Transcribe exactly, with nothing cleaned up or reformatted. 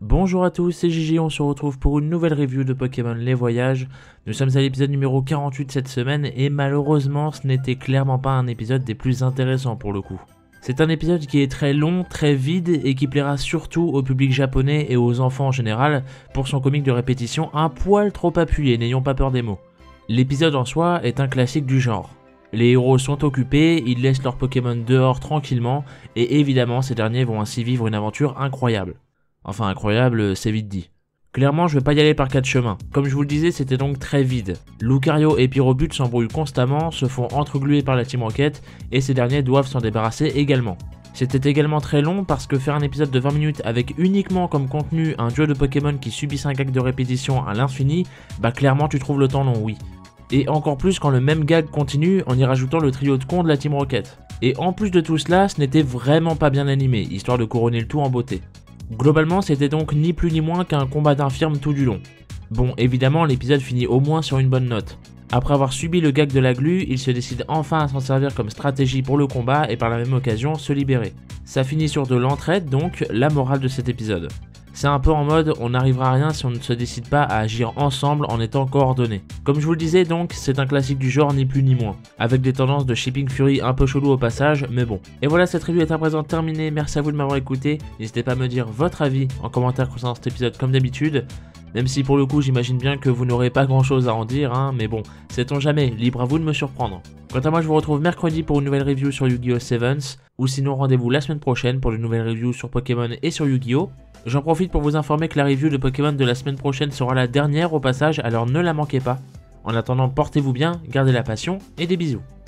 Bonjour à tous, c'est Gigi, on se retrouve pour une nouvelle review de Pokémon Les Voyages. Nous sommes à l'épisode numéro quarante-huit cette semaine et malheureusement ce n'était clairement pas un épisode des plus intéressants pour le coup. C'est un épisode qui est très long, très vide et qui plaira surtout au public japonais et aux enfants en général pour son comique de répétition un poil trop appuyé, n'ayons pas peur des mots. L'épisode en soi est un classique du genre. Les héros sont occupés, ils laissent leurs Pokémon dehors tranquillement et évidemment ces derniers vont ainsi vivre une aventure incroyable. Enfin incroyable, c'est vite dit. Clairement je vais pas y aller par quatre chemins. Comme je vous le disais, c'était donc très vide. Lucario et Pyrobut s'embrouillent constamment, se font entregluer par la Team Rocket et ces derniers doivent s'en débarrasser également. C'était également très long parce que faire un épisode de vingt minutes avec uniquement comme contenu un duo de Pokémon qui subissent un gag de répétition à l'infini, bah clairement tu trouves le temps long, oui. Et encore plus quand le même gag continue en y rajoutant le trio de cons de la Team Rocket. Et en plus de tout cela, ce n'était vraiment pas bien animé, histoire de couronner le tout en beauté. Globalement, c'était donc ni plus ni moins qu'un combat d'infirmes tout du long. Bon, évidemment, l'épisode finit au moins sur une bonne note. Après avoir subi le gag de la glu, il se décide enfin à s'en servir comme stratégie pour le combat et par la même occasion se libérer. Ça finit sur de l'entraide donc, la morale de cet épisode. C'est un peu en mode on n'arrivera à rien si on ne se décide pas à agir ensemble en étant coordonnés. Comme je vous le disais donc, c'est un classique du genre ni plus ni moins, avec des tendances de Shipping Fury un peu chelou au passage, mais bon. Et voilà, cette review est à présent terminée, merci à vous de m'avoir écouté, n'hésitez pas à me dire votre avis en commentaire concernant cet épisode comme d'habitude, même si pour le coup j'imagine bien que vous n'aurez pas grand chose à en dire, hein, mais bon, sait-on jamais, libre à vous de me surprendre. Quant à moi je vous retrouve mercredi pour une nouvelle review sur Yu-Gi-Oh! Sevens, ou sinon rendez-vous la semaine prochaine pour de nouvelles reviews sur Pokémon et sur Yu-Gi-Oh! J'en profite pour vous informer que la review de Pokémon de la semaine prochaine sera la dernière au passage, alors ne la manquez pas. En attendant, portez-vous bien, gardez la passion et des bisous.